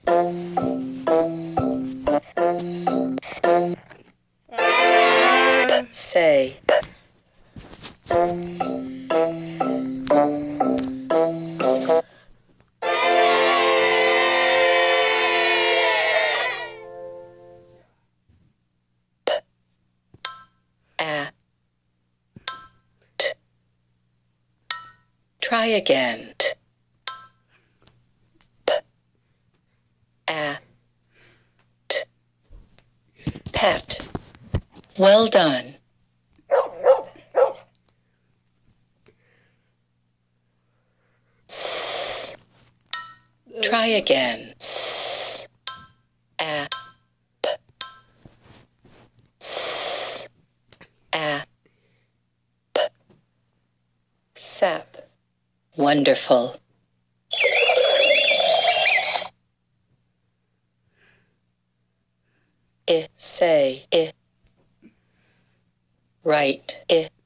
Say. At. Try again. At. Pet. Well done. Try again. At. At. Sap. Wonderful. Say. Right.